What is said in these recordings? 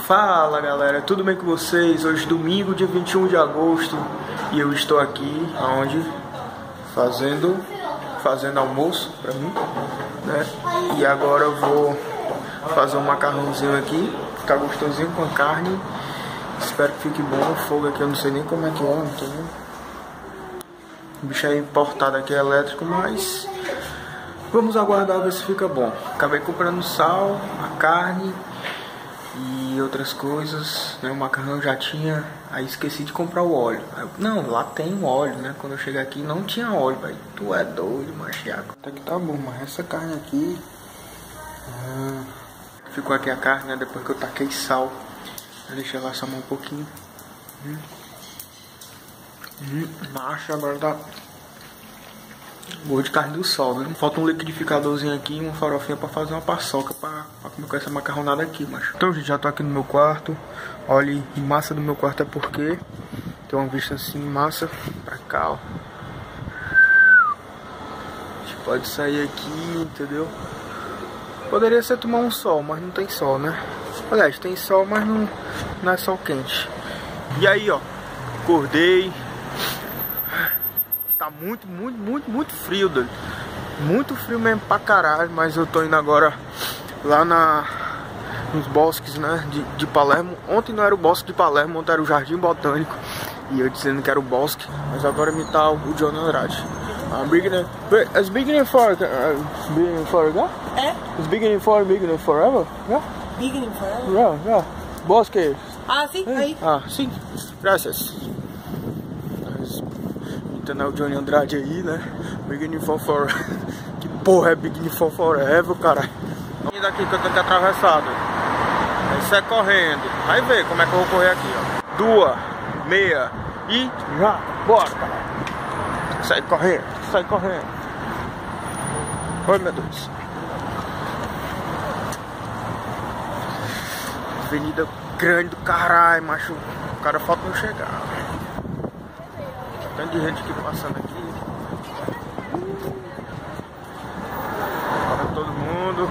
Fala galera, tudo bem com vocês? Hoje domingo, dia 21 de agosto, e eu estou aqui aonde? Fazendo almoço pra mim, né? E agora eu vou fazer um macarrãozinho aqui, ficar gostosinho com a carne. Espero que fique bom. O fogo aqui eu não sei nem como é que é, não tô vendo. O bicho é importado aqui, é elétrico, mas vamos aguardar ver se fica bom. Acabei comprando sal, a carne e outras coisas, né? O macarrão já tinha, aí esqueci de comprar o óleo. Não, lá tem óleo, né? Quando eu cheguei aqui não tinha óleo, velho. Tu é doido, machiaco. Até que tá bom, mas essa carne aqui ficou aqui a carne, né? Depois que eu taquei sal. Deixa ela assar um pouquinho. Macho, agora tá gosto de carne do sol, né? Falta um liquidificadorzinho aqui e uma farofinha pra fazer uma paçoca pra comer com essa macarronada aqui, macho. Então, gente, já tô aqui no meu quarto. Olha, e massa do meu quarto é porque tem uma vista assim, massa pra cá, ó. A gente pode sair aqui, entendeu? Poderia ser tomar um sol, mas não tem sol, né? Aliás, tem sol, mas não é sol quente. E aí, ó, acordei. Tá muito frio, doido. Muito frio mesmo pra caralho. Mas eu tô indo agora lá nos bosques, né, de Palermo. Ontem não era o bosque de Palermo, ontem era o Jardim Botânico. E eu dizendo que era o bosque. Mas agora me tá o Johnny Andrade. It's beginning for go? It's beginning forever? Yeah? Beginning forever? Yeah. Bosque. Ah, sim, aí. Ah, sim. Graças. Então é o Johnny Andrade aí, né? Beginning for forever. Que porra é Beginning for forever, caralho? E daqui que eu tenho que atravessar, aí sai correndo. Aí vê como é que eu vou correr aqui, ó. 2, meia e já. Bora, caralho. Sai correndo. Oi, meu Deus. Avenida grande do caralho, macho. O cara falta não chegar. Tanto de gente aqui passando aqui. Para todo mundo.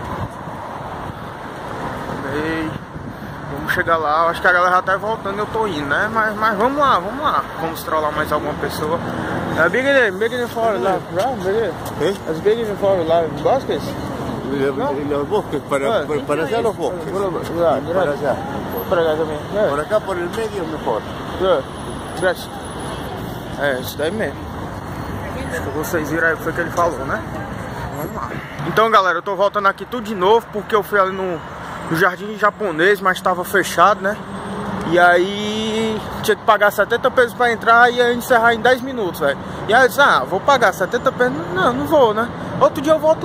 Ei, vamos chegar lá. Eu acho que a galera já tá voltando, eu tô indo, né? Mas vamos lá. Vamos trollar mais alguma pessoa. Beginning for live, right? It's beginning for live baskets. Los bosques, para allá los bosques. Para allá. Para cá também. Por acá, por el medio, mejor. Graças. É, isso daí mesmo. Vocês viram aí o que foi que ele falou, né? Vamos lá. Então, galera, eu tô voltando aqui tudo de novo, porque eu fui ali no Jardim Japonês, mas tava fechado, né? E aí tinha que pagar 70 pesos pra entrar e ia encerrar em 10 minutos, velho. E aí eu disse, vou pagar 70 pesos. Não vou, né? Outro dia eu volto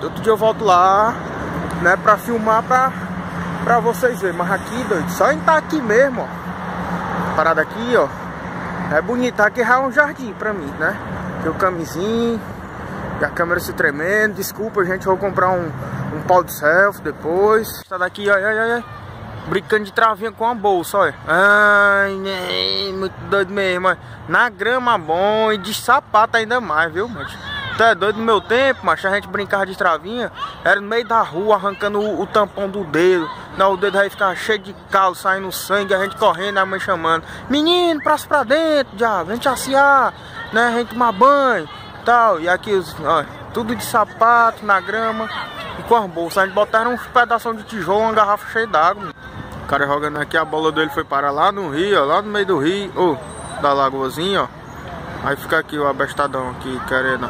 lá, né, pra filmar pra vocês verem. Mas aqui, doido, só em estar aqui mesmo, ó. Parada aqui, ó. É bonito, aqui é um jardim pra mim, né? Tem o camisinho e a câmera se tremendo. Desculpa, gente, eu vou comprar um pau de selfie depois. Essa daqui, ó, brincando de travinha com a bolsa, olha. Ai, muito doido mesmo, ó. Na grama bom e de sapato ainda mais, viu, macho? Tu é doido? No meu tempo, macho, a gente brincava de travinha, era no meio da rua, arrancando o tampão do dedo. Não, o dedo aí ficava cheio de calo, saindo sangue, a gente correndo, a mãe chamando: menino, braço pra dentro, diabo, a gente aciar, né, a gente tomar banho e tal. E aqui, ó, tudo de sapato, na grama e com as bolsas. A gente botaram uns pedaços de tijolo, uma garrafa cheia d'água. O cara jogando aqui, a bola dele foi parar lá no rio, ó, lá no meio do rio, da lagoazinha, ó. Aí fica aqui o abestadão aqui, querendo.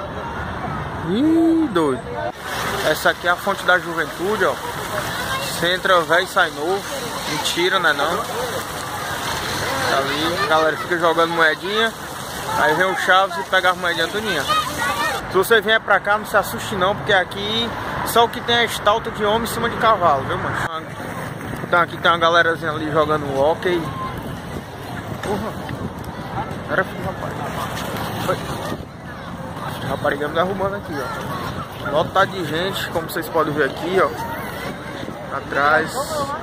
Ih, doido. Essa aqui é a fonte da juventude, ó. Você entra velho e sai novo. Mentira, né não? Tá ali, a galera fica jogando moedinha. Aí vem o Chaves e pega as moedinhas tudinha. Se você vier pra cá, não se assuste não, porque aqui só o que tem é estalta de homem em cima de cavalo, viu, mano? Então aqui tem uma galerazinha ali jogando hóquei. Porra. Era filho, rapaz. Foi. A rapariga me derrubando aqui, ó. Lotado de gente, como vocês podem ver aqui, ó. Atrás.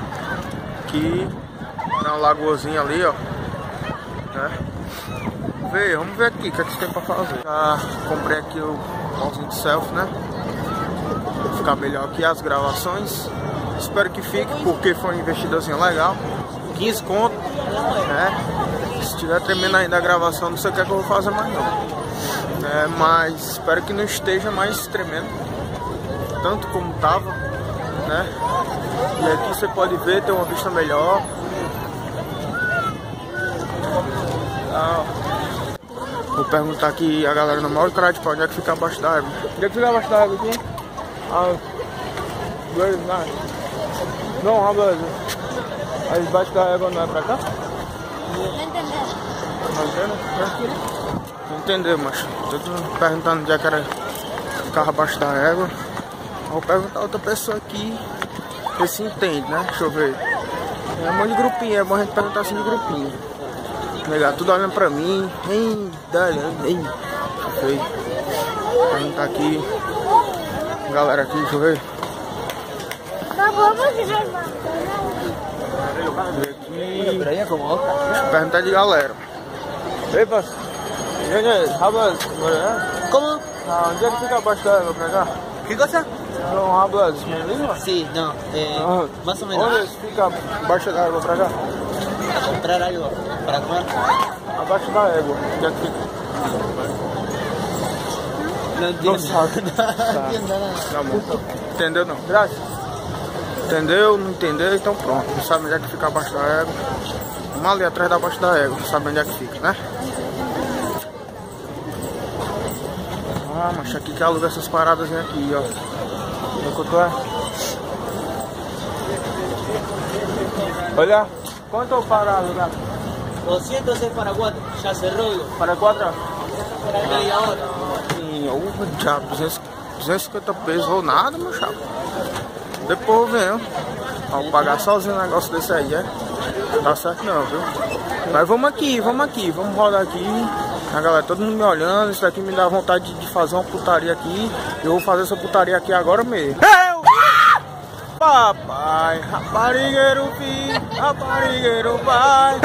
Aqui. Na lagoazinha ali, ó. Né? Vamos ver aqui o que é que tem pra fazer. Já comprei aqui o pauzinho de selfie, né? Pra ficar melhor aqui as gravações. Espero que fique, porque foi uma investidazinha legal. 15 conto, né? Se estiver tremendo ainda a gravação, não sei o que é que eu vou fazer mais não. Mas espero que não esteja mais tremendo, tanto como tava, né? E aqui você pode ver, tem uma vista melhor. Vou perguntar aqui a galera na maior cara de pau, onde é que fica abaixo da árvore? Onde é que fica abaixo da árvore aqui? Very nice. Não, rapaz. Aí debaixo da égua não é pra cá? Não entendeu, mas tô perguntando onde é que era ficar abaixo da égua. Vou perguntar a outra pessoa aqui, ver se entende, né? Deixa eu ver. É um monte de grupinho, é bom a gente perguntar assim de grupinho. Legal, tudo olhando pra mim. Deixa eu ver. Perguntar aqui. Galera aqui, deixa eu ver. Deixa eu perguntar de galera. Ei, parceiro. ¿Cómo? Onde é que fica abaixo da água pra cá? ¿Qué cosa? Não, hablas língua? Sí, no, más o menos. Onde fica abaixo da água pra cá? A comprar algo para comer. Abaixo da égua. Onde é que fica? No entiendo. Não sabe. No entiendo nada. Tá bom. Entendeu não? Graças. Entendeu? Não entendeu? Então pronto. Não sabe onde é que fica abaixo da égua. Vamos ali atrás da abaixo da égua. Não sabe onde é que fica, né? Ah, mas aqui que aluga essas paradas aqui, ó. Quanto é? Olha, quanto é para alugar? 200 es para 4, ya cerró, digo. Para 4? Media hora. Diabo, 250 pesos ou nada, meu chapa. Depois eu venho. Vou pagar sozinho um negócio desse aí, é? Tá certo não, viu? Mas vamos aqui, vamos rodar aqui. A galera, todo mundo me olhando, isso daqui me dá vontade de fazer uma putaria aqui. Eu vou fazer essa putaria aqui agora mesmo. Papai, raparigueiro filho, raparigueiro pai.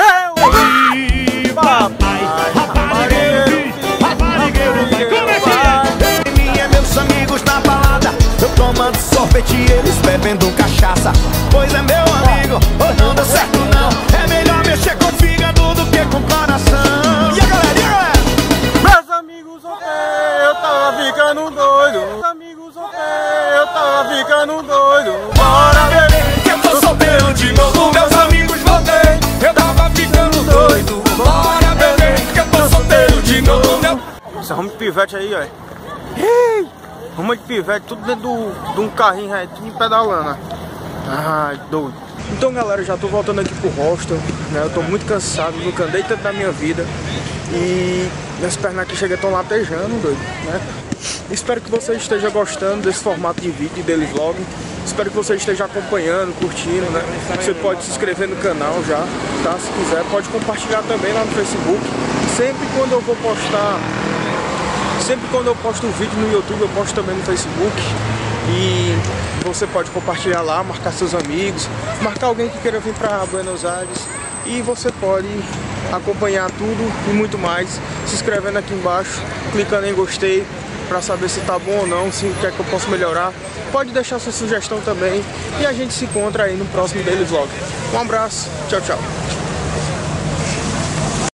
Papai, raparigueiro filho, raparigueiro pai. Minha, meus amigos na balada, eu tomando sorvete e eles bebendo cachaça. Pois é meu amigo, hoje não deu certo não. É melhor mexer com o fígado do que com o coração. E a galera? Meus amigos ontem eu tava ficando doido. Meus amigos ontem eu tava ficando doido. Bora beber, Que eu tô solteiro de novo. Meus amigos voltei, eu tava ficando doido. Bora beber, que eu tô solteiro de novo. Você arruma de pivete aí, ó. Arruma de pivete, tudo dentro de um carrinho retinho pedalando. Ai, doido. Então galera, já tô voltando aqui pro hostel, né? Eu tô muito cansado, nunca andei tanto na minha vida. E minhas pernas aqui chegam tão latejando, doido, né? Espero que você esteja gostando desse formato de vídeo e daily vlog. Espero que você esteja acompanhando, curtindo, né? Você pode se inscrever no canal já, tá? Se quiser, pode compartilhar também lá no Facebook. Sempre quando eu posto um vídeo no YouTube, eu posto também no Facebook. E você pode compartilhar lá, marcar seus amigos, marcar alguém que queira vir para Buenos Aires. E você pode acompanhar tudo e muito mais se inscrevendo aqui embaixo, clicando em gostei para saber se tá bom ou não, se quer que eu possa melhorar. Pode deixar sua sugestão também e a gente se encontra aí no próximo Daily Vlog. Um abraço, tchau, tchau.